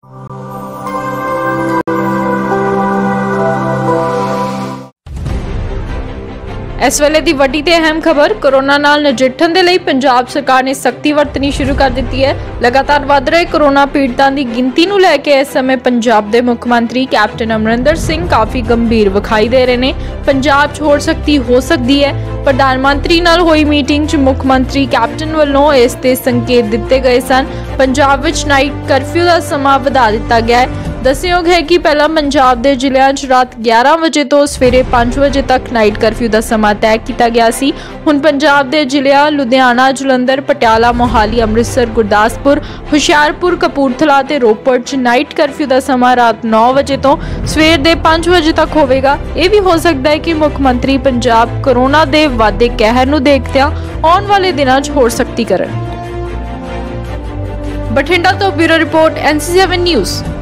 इस वेले दी वड्डी ते अहम खबर, कोरोना नाल नजिठण दे लई पंजाब सरकार ने सख्ती वरतनी शुरू कर दी है। लगातार वध रहे कोरोना पीड़ितां दी गिनती नूं लैके इस समय पंजाब दे मुख मंत्री कैप्टन अमरिंदर सिंह काफ़ी गंभीर विखाई दे रहे ने। पंजाब 'च होर सख्ती हो सकती है। प्रधानमंत्री नाल होई मीटिंग 'च मुख मंत्री कैप्टन वल्लों इस ते संकेत दिते गए सन। पंजाब विच नाइट कर्फ्यू का समा वधा दिता गया है। दस्सयोग है कि पहला पंजाब के जिलों च रात 11 बजे तो सवेरे 5 बजे तक नाइट कर्फ्यू का समा तय किया गया सी। हुण पंजाब के जिलों लुधियाना, जलंधर, पटियाला, मोहाली, अमृतसर, गुरदासपुर, हुशियारपुर, कपूरथला ते रोपड़ च नाइट कर्फ्यू का समा रात 9 बजे तो सवेर के 5 बजे तक होगा। यह भी हो सकता है कि मुख मंत्री पंजाब कोरोना के वाधे कहर नूं देखदिआं आउण वाले दिनां च होर सख्ती करन। बठिंडा तो ब्यूरो रिपोर्ट NC7 न्यूज़।